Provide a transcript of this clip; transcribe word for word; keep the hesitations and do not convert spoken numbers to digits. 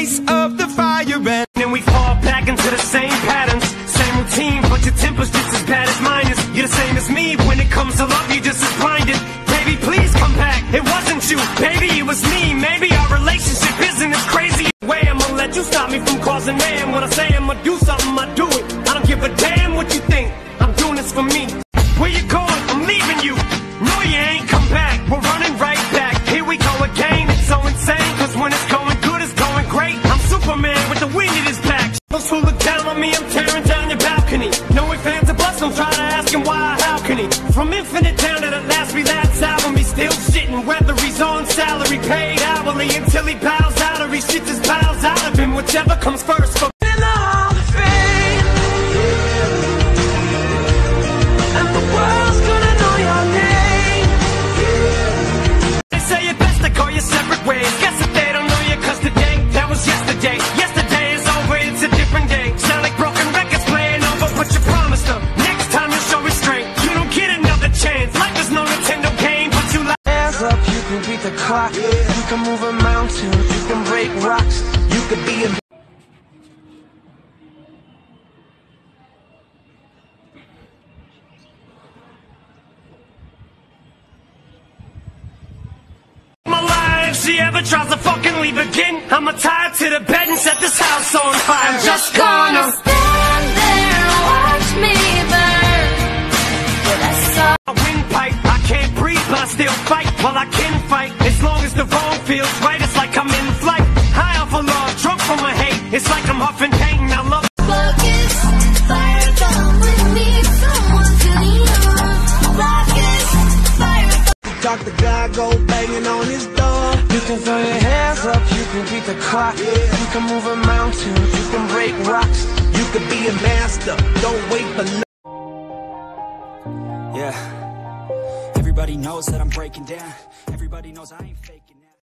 face of the fire, and then we fall back into the same patterns, same routine, but your temper's just as bad as mine is. You're the same as me, when it comes to love, you're just as blinded. Baby, please come back, it wasn't you, baby, it was me. Maybe our relationship isn't as crazy. Way I'ma let you stop me from causing mayhem. When I say I'ma do something, I do it. I don't give a damn what you think, I'm doing this for me. Where you going? I'm leaving you. No, you ain't come back, we're running right back. Here we go again, it's so insane, cause when it's going good, it's going great. I'm Superman with the wind in his back. Those who look down on me, I'm tearing down your balcony. No ifs, ands, or buts, don't try to ask him why, how can he? From Infinite down to the last relapse album, he's still shitting, whether he's on salary, paid hourly, until he bows out or he shits his bowels out of him, whichever comes first. For in the Hall of Fame, and the world's gonna know your name. They say it best to go your separate ways. Guess that they don't know you, cause today, that was yesterday. Yesterday is over, it's a different day. Sound like broken records playing over, but you promised them next time you'll show restraint. You don't get another chance, life is no Nintendo game, but you like hands up, you can beat the clock, you can move a mountain, you can break rocks, you could be a she ever tries to fucking leave again, I'ma tie her to the bed and set this house on fire. I'm just gonna stand there and watch me burn. But I saw a windpipe, I can't breathe, but I still fight. Well, I can fight, as long as the wrong feels right. It's like I'm in flight, high off of love, drunk from my hate. It's like I'm huffing pain, I love focus, fire, come with me, someone to lean on. Focus, fire. Doctor God go banging on his door. You can throw your hands up, you can beat the clock, yeah. You can move a mountain, you can break rocks, you could be a master, don't wait for no. Yeah, everybody knows that I'm breaking down, everybody knows I ain't faking it.